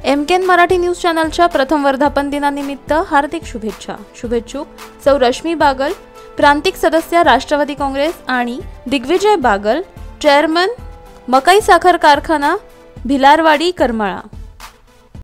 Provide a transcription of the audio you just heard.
MKN Marathi news चॅनलच्या प्रथम वर्धापन दिनानिमित्त हार्दिक शुभेच्छा। शुभेच्छुक सौ रश्मी बागल, प्रांतिक सदस्य राष्ट्रवादी काँग्रेस आणि दिग्विजय बागल, चेअरमन मकई साखर कारखाना भिलारवाडी करमाळा।